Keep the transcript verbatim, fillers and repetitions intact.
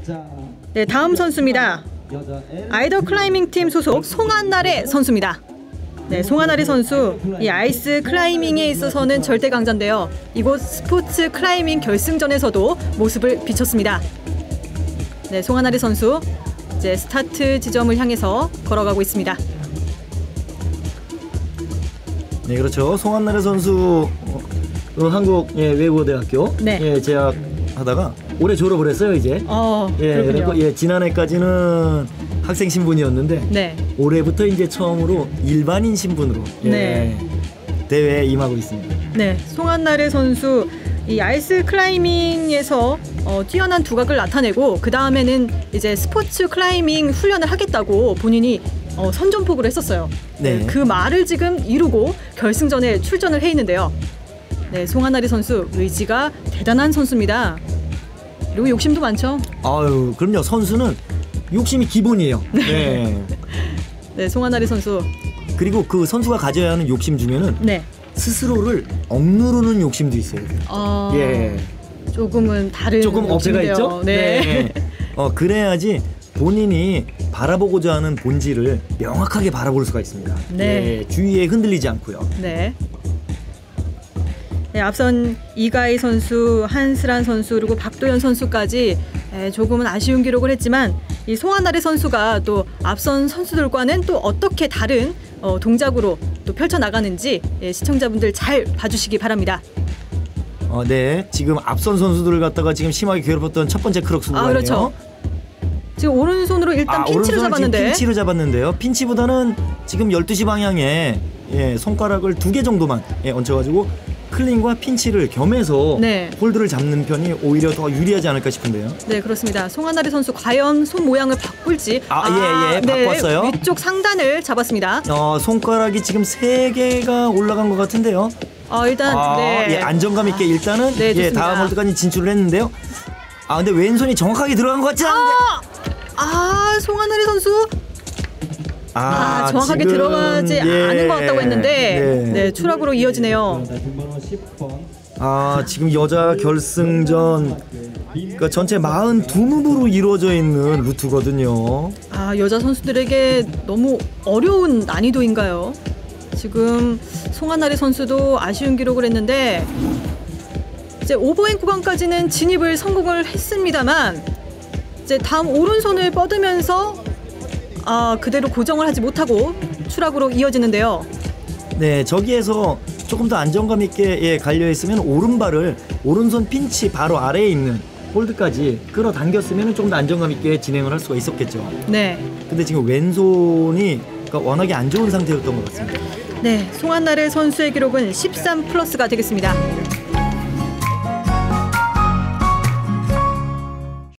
네, 다음 선수입니다. 아이더 클라이밍 팀 소속 송한나래 선수입니다. 네, 송한나래 선수 이 아이스 클라이밍에 있어서는 절대 강자인데요. 이곳 스포츠 클라이밍 결승전에서도 모습을 비췄습니다. 네, 송한나래 선수 이제 스타트 지점을 향해서 걸어가고 있습니다. 네, 그렇죠. 송한나래 선수 어, 한국 예, 외국어대학교 네. 예, 재학하다가 올해 졸업을 했어요 이제. 어, 예, 그리고 예, 지난해까지는 학생 신분이었는데 네. 올해부터 이제 처음으로 일반인 신분으로 예, 네. 대회에 임하고 있습니다. 네, 송한나래 선수 이 아이스 클라이밍에서 어, 뛰어난 두각을 나타내고 그 다음에는 이제 스포츠 클라이밍 훈련을 하겠다고 본인이 어, 선전포고를 했었어요. 네. 네, 그 말을 지금 이루고 결승전에 출전을 해 있는데요. 네, 송한나래 선수 의지가 대단한 선수입니다. 그리고 욕심도 많죠. 아유, 그럼요. 선수는 욕심이 기본이에요. 네. 네, 송한나래 선수. 그리고 그 선수가 가져야 하는 욕심 중에는 네. 스스로를 억누르는 욕심도 있어요. 어, 예. 조금은 다른 조금 어폐가 욕심인데요. 있죠? 네. 네. 어, 그래야지 본인이 바라보고자 하는 본질을 명확하게 바라볼 수가 있습니다. 네. 예, 주위에 흔들리지 않고요. 네. 네, 앞선 이가희 선수, 한스란 선수 그리고 박도현 선수까지 조금은 아쉬운 기록을 했지만 이 송한나래 선수가 또 앞선 선수들과는 또 어떻게 다른 어, 동작으로 또 펼쳐 나가는지 예, 시청자분들 잘 봐주시기 바랍니다. 어, 네, 지금 앞선 선수들을 갖다가 지금 심하게 괴롭혔던 첫 번째 크록스 구간이에요. 아, 그렇죠. 지금 오른손으로 일단 아, 핀치를 잡았는데. 지금 핀치를 잡았는데요. 핀치보다는 지금 열두 시 방향에 예, 손가락을 두 개 정도만 예, 얹혀가지고 클린과 핀치를 겸해서 네. 홀드를 잡는 편이 오히려 더 유리하지 않을까 싶은데요. 네, 그렇습니다. 송한나래 선수 과연 손 모양을 바꿀지. 아, 예, 예, 네, 바꿨어요. 위쪽 상단을 잡았습니다. 어, 손가락이 지금 세 개가 올라간 것 같은데요. 어, 일단 아, 네. 예, 안정감 있게 일단은 네, 예, 좋습니다. 다음 홀드까지 진출을 했는데요. 아, 근데 왼손이 정확하게 들어간 것 같지 않은데. 아, 아 송한나래 선수. 아, 정확하게 지금, 들어가지 예, 않은 것 같다고 했는데 네. 네, 추락으로 이어지네요. 아, 지금 여자 결승전 그러니까 전체 사십이 무브로 이루어져 있는 루트거든요. 아, 여자 선수들에게 너무 어려운 난이도인가요? 지금 송한나래 선수도 아쉬운 기록을 했는데 이제 오버행 구간까지는 진입을 성공을 했습니다만 이제 다음 오른손을 뻗으면서 아, 그대로 고정을 하지 못하고 추락으로 이어지는데요. 네, 저기에서 조금 더 안정감 있게 예, 갈려 있으면 오른발을 오른손 핀치 바로 아래에 있는 홀드까지 끌어당겼으면 조금 더 안정감 있게 진행을 할 수가 있었겠죠. 네. 근데 지금 왼손이 그러니까 워낙에 안 좋은 상태였던 것 같습니다. 네, 송한나래 선수의 기록은 십삼 플러스가 되겠습니다.